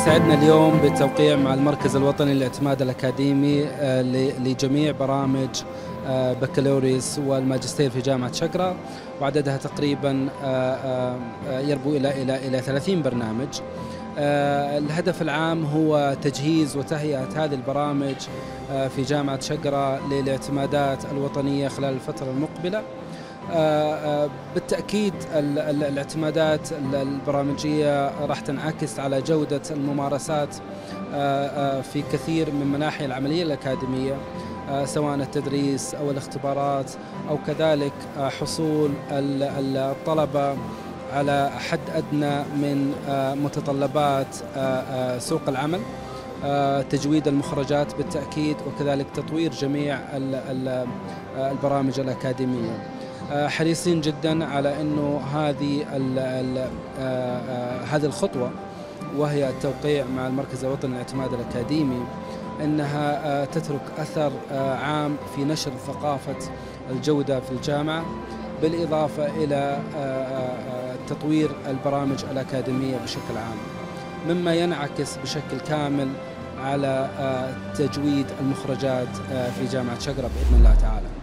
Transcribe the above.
يسعدنا اليوم بالتوقيع مع المركز الوطني للاعتماد الأكاديمي لجميع برامج بكالوريوس والماجستير في جامعة شقرة، وعددها تقريبا يربو إلى 30 برنامج. الهدف العام هو تجهيز وتهيئة هذه البرامج في جامعة شقرة للاعتمادات الوطنية خلال الفترة المقبلة. بالتأكيد الاعتمادات البرامجية راح تنعكس على جودة الممارسات في كثير من مناحي العملية الأكاديمية، سواء التدريس أو الاختبارات أو كذلك حصول الطلبة على حد أدنى من متطلبات سوق العمل، تجويد المخرجات بالتأكيد، وكذلك تطوير جميع البرامج الأكاديمية. حريصين جدا على أنه هذه الخطوة، وهي التوقيع مع المركز الوطني للاعتماد الأكاديمي، أنها تترك أثر عام في نشر ثقافة الجودة في الجامعة، بالإضافة إلى تطوير البرامج الأكاديمية بشكل عام، مما ينعكس بشكل كامل على تجويد المخرجات في جامعة شقرة بإذن الله تعالى.